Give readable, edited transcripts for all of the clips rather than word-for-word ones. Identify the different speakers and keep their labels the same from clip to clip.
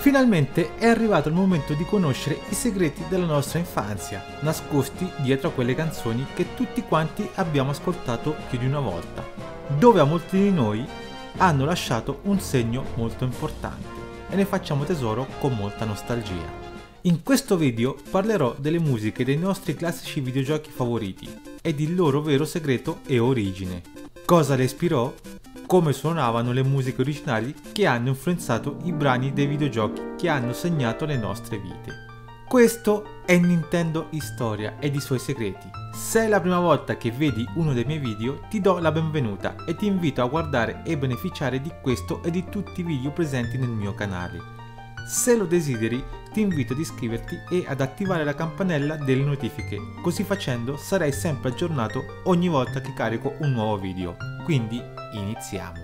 Speaker 1: Finalmente è arrivato il momento di conoscere i segreti della nostra infanzia, nascosti dietro a quelle canzoni che tutti quanti abbiamo ascoltato più di una volta, dove a molti di noi hanno lasciato un segno molto importante e ne facciamo tesoro con molta nostalgia. In questo video parlerò delle musiche dei nostri classici videogiochi favoriti ed il loro vero segreto e origine. Cosa le ispirò? Come suonavano le musiche originali che hanno influenzato i brani dei videogiochi che hanno segnato le nostre vite. Questo è Nintendo Storia ed i suoi segreti. Se è la prima volta che vedi uno dei miei video, ti do la benvenuta e ti invito a guardare e beneficiare di questo e di tutti i video presenti nel mio canale. Se lo desideri, ti invito ad iscriverti e ad attivare la campanella delle notifiche, così facendo sarai sempre aggiornato ogni volta che carico un nuovo video. Quindi iniziamo!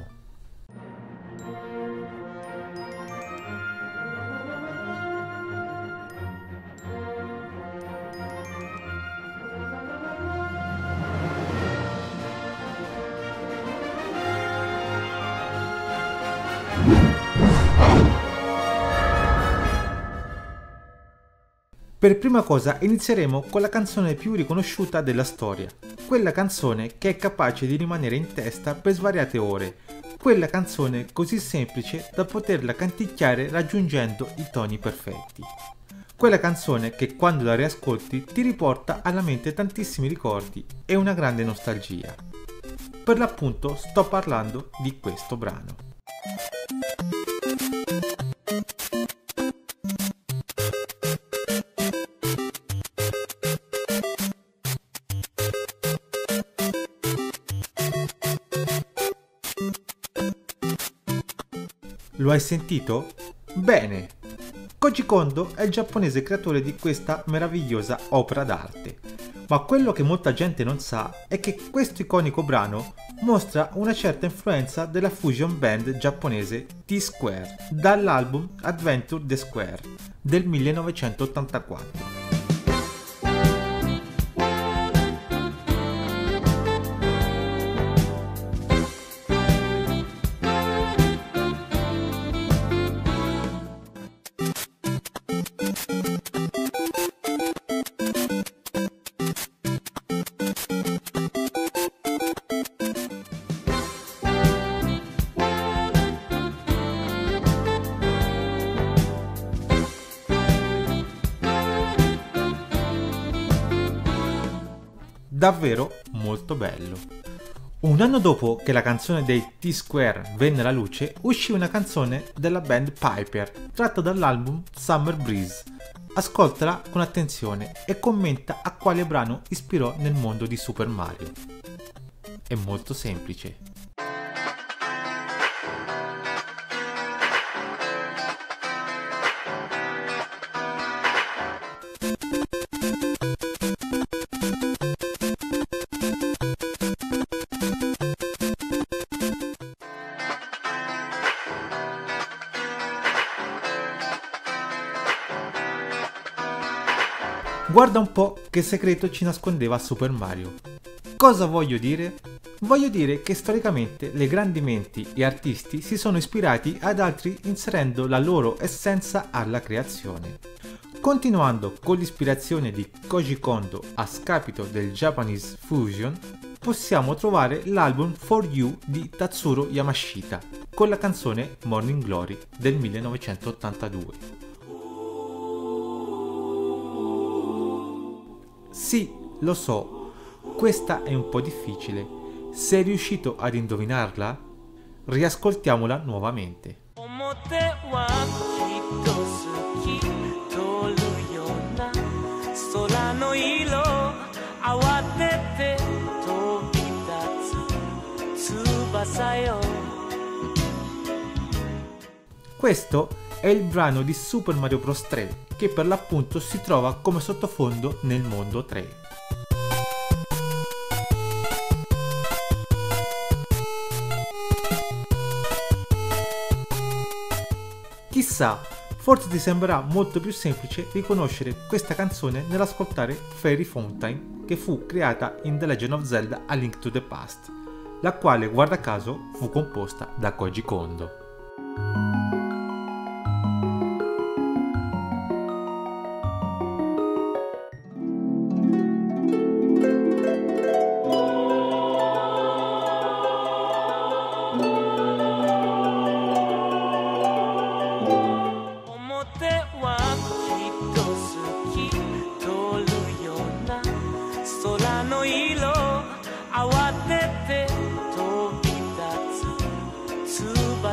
Speaker 1: Per prima cosa inizieremo con la canzone più riconosciuta della storia, quella canzone che è capace di rimanere in testa per svariate ore, quella canzone così semplice da poterla canticchiare raggiungendo i toni perfetti. Quella canzone che quando la riascolti ti riporta alla mente tantissimi ricordi e una grande nostalgia. Per l'appunto sto parlando di questo brano. Lo hai sentito? Bene! Koji Kondo è il giapponese creatore di questa meravigliosa opera d'arte. Ma quello che molta gente non sa è che questo iconico brano mostra una certa influenza della fusion band giapponese T-Square dall'album Adventure the Square del 1984. Davvero molto bello. Un anno dopo che la canzone dei T-Square venne alla luce, uscì una canzone della band Piper, tratta dall'album Summer Breeze. Ascoltala con attenzione e commenta a quale brano ispirò nel mondo di Super Mario. È molto semplice. Guarda un po' che segreto ci nascondeva Super Mario. Cosa voglio dire? Voglio dire che storicamente le grandi menti e artisti si sono ispirati ad altri inserendo la loro essenza alla creazione. Continuando con l'ispirazione di Koji Kondo a scapito del Japanese Fusion, possiamo trovare l'album For You di Tatsuro Yamashita con la canzone Morning Glory del 1982. Sì, lo so, questa è un po' difficile. Sei riuscito ad indovinarla? Riascoltiamola nuovamente. Questo è il brano di Super Mario Bros. 3 che per l'appunto si trova come sottofondo nel mondo 3. Chissà, forse ti sembrerà molto più semplice riconoscere questa canzone nell'ascoltare Fairy Fountain, che fu creata in The Legend of Zelda: A Link to the Past, la quale, guarda caso, fu composta da Koji Kondo.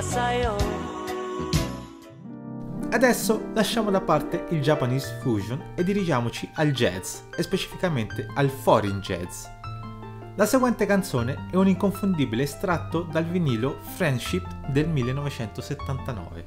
Speaker 1: Adesso lasciamo da parte il Japanese fusion e dirigiamoci al jazz, e specificamente al foreign jazz. La seguente canzone è un inconfondibile estratto dal vinilo Friendship del 1979.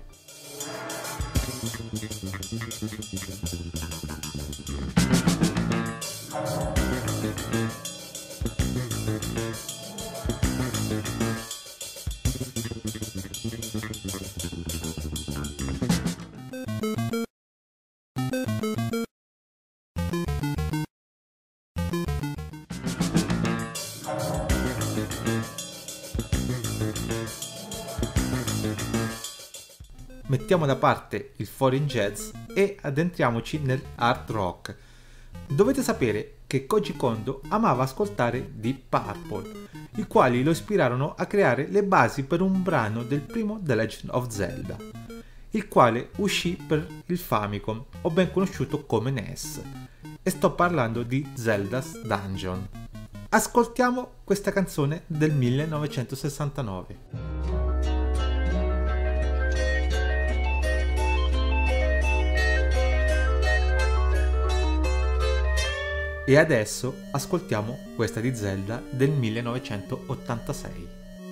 Speaker 1: Mettiamo da parte il foreign jazz e addentriamoci nel hard rock. Dovete sapere che Koji Kondo amava ascoltare Deep Purple, i quali lo ispirarono a creare le basi per un brano del primo The Legend of Zelda, il quale uscì per il Famicom, o ben conosciuto come NES, e sto parlando di Zelda's Dungeon. Ascoltiamo questa canzone del 1969. E adesso ascoltiamo questa di Zelda del 1986.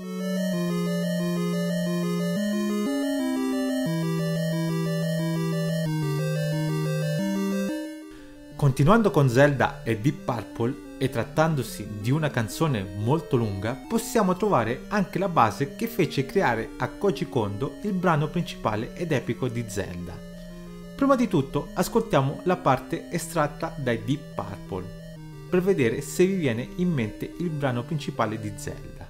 Speaker 1: Continuando con Zelda e Deep Purple e trattandosi di una canzone molto lunga, possiamo trovare anche la base che fece creare a Koji Kondo il brano principale ed epico di Zelda. Prima di tutto ascoltiamo la parte estratta dai Deep Purple, per vedere se vi viene in mente il brano principale di Zelda.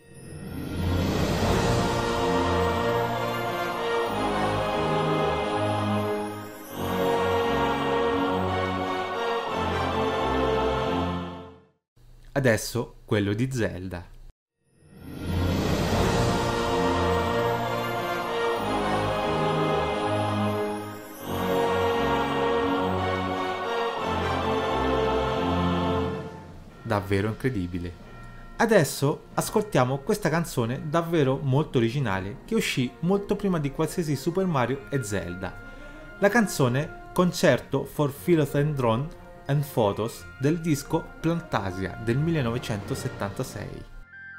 Speaker 1: Adesso quello di Zelda. Davvero incredibile. Adesso ascoltiamo questa canzone davvero molto originale che uscì molto prima di qualsiasi Super Mario e Zelda. La canzone Concerto for Philodendron and Photos del disco Plantasia del 1976.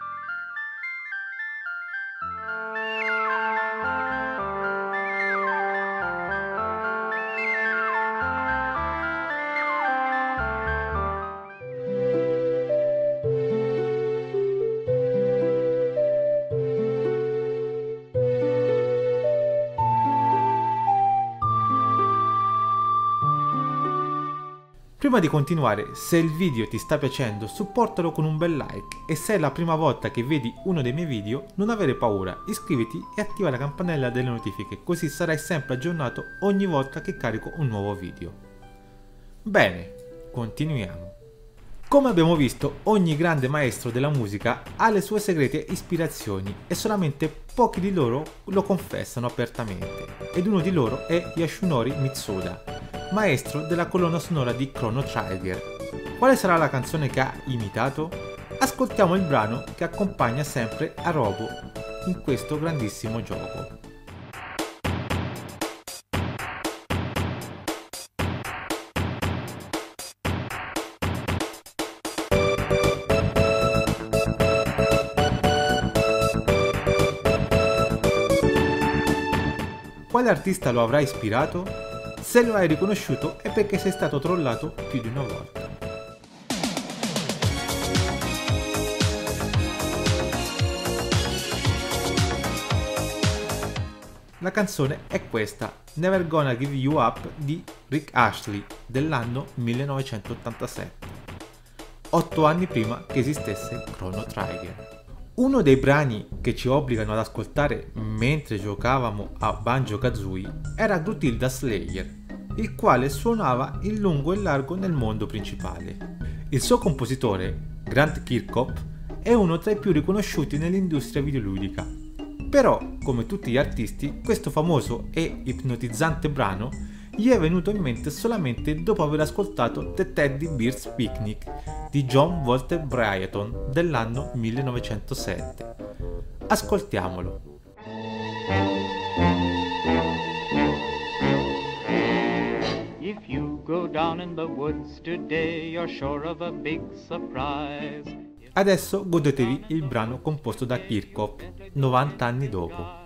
Speaker 1: Prima di continuare, se il video ti sta piacendo, supportalo con un bel like e se è la prima volta che vedi uno dei miei video, non avere paura, iscriviti e attiva la campanella delle notifiche, così sarai sempre aggiornato ogni volta che carico un nuovo video. Bene, continuiamo. Come abbiamo visto, ogni grande maestro della musica ha le sue segrete ispirazioni e solamente pochi di loro lo confessano apertamente, ed uno di loro è Yasunori Mitsuda, maestro della colonna sonora di Chrono Trigger. Quale sarà la canzone che ha imitato? Ascoltiamo il brano che accompagna sempre a Robo in questo grandissimo gioco. Quale artista lo avrà ispirato? Se lo hai riconosciuto è perché sei stato trollato più di una volta. La canzone è questa, Never Gonna Give You Up di Rick Astley dell'anno 1987, 8 anni prima che esistesse Chrono Trigger. Uno dei brani che ci obbligano ad ascoltare mentre giocavamo a Banjo-Kazooie era Gruntilda Slayer, il quale suonava in lungo e largo nel mondo principale. Il suo compositore, Grant Kirkhope, è uno tra i più riconosciuti nell'industria videoludica. Però, come tutti gli artisti, questo famoso e ipnotizzante brano gli è venuto in mente solamente dopo aver ascoltato The Teddy Bear's Picnic di John Walter Bryton dell'anno 1907. Ascoltiamolo.
Speaker 2: down in the woods today, you're sure of a big surprise.
Speaker 1: Adesso godetevi il brano composto da Kirkhope 90 anni dopo.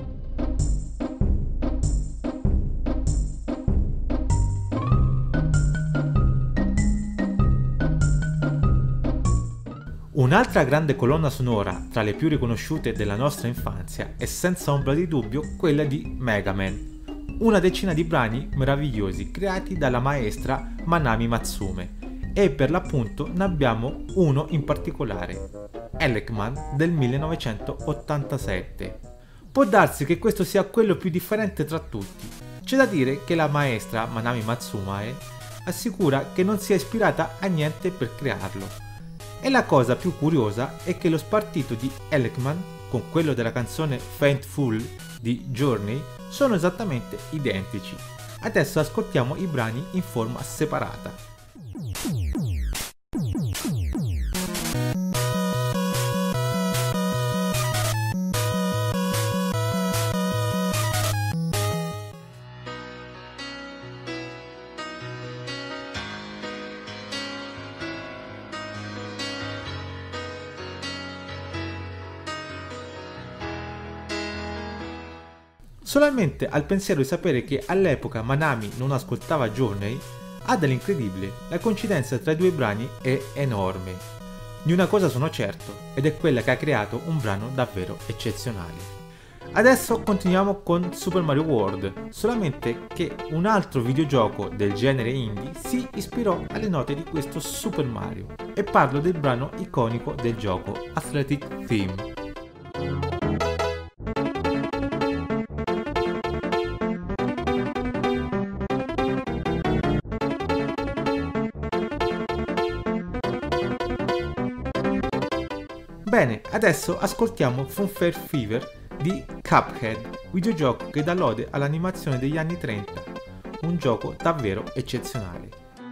Speaker 1: Un'altra grande colonna sonora tra le più riconosciute della nostra infanzia è senza ombra di dubbio quella di Mega Man, una decina di brani meravigliosi creati dalla maestra Manami Matsume, e per l'appunto ne abbiamo uno in particolare, Elecman del 1987. Può darsi che questo sia quello più differente tra tutti. C'è da dire che la maestra Manami Matsume assicura che non si è ispirata a niente per crearlo. E la cosa più curiosa è che lo spartito di Elecman con quello della canzone Faithful di Journey sono esattamente identici. Adesso ascoltiamo i brani in forma separata. Solamente al pensiero di sapere che all'epoca Manami non ascoltava Journey ha dell'incredibile, la coincidenza tra i due brani è enorme. Di una cosa sono certo, ed è quella che ha creato un brano davvero eccezionale. Adesso continuiamo con Super Mario World, solamente che un altro videogioco del genere indie si ispirò alle note di questo Super Mario, e parlo del brano iconico del gioco, Athletic Theme. Bene, adesso ascoltiamo Funfair Fever di Cuphead, videogioco che dà lode all'animazione degli anni 30, un gioco davvero eccezionale.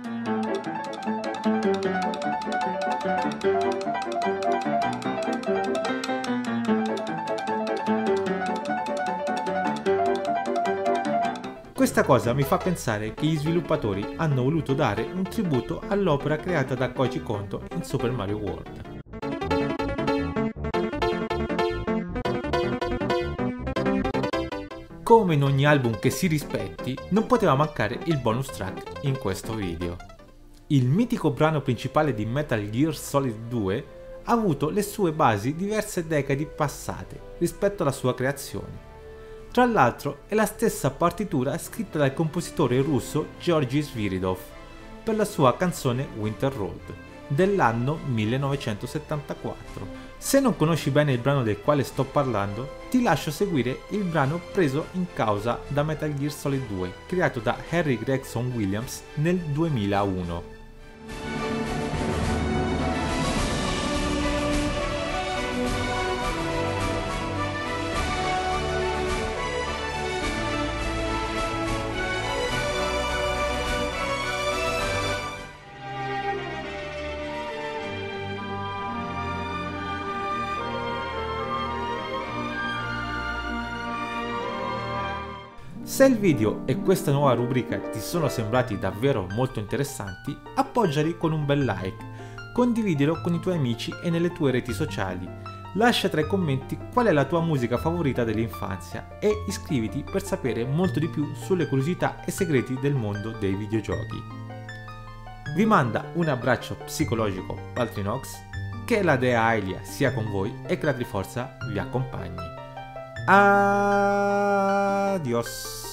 Speaker 1: Questa cosa mi fa pensare che gli sviluppatori hanno voluto dare un tributo all'opera creata da Koji Kondo in Super Mario World. Come in ogni album che si rispetti, non poteva mancare il bonus track in questo video. Il mitico brano principale di Metal Gear Solid 2 ha avuto le sue basi diverse decadi passate rispetto alla sua creazione. Tra l'altro è la stessa partitura scritta dal compositore russo Georgy Sviridov per la sua canzone Winter Road dell'anno 1974. Se non conosci bene il brano del quale sto parlando, ti lascio seguire il brano preso in causa da Metal Gear Solid 2, creato da Harry Gregson Williams nel 2001. Se il video e questa nuova rubrica ti sono sembrati davvero molto interessanti, appoggiali con un bel like, condividilo con i tuoi amici e nelle tue reti sociali, lascia tra i commenti qual è la tua musica favorita dell'infanzia e iscriviti per sapere molto di più sulle curiosità e segreti del mondo dei videogiochi. Vi manda un abbraccio psicologico Paltrinox, che la dea Aelia sia con voi e che la Triforza vi accompagni. Adios!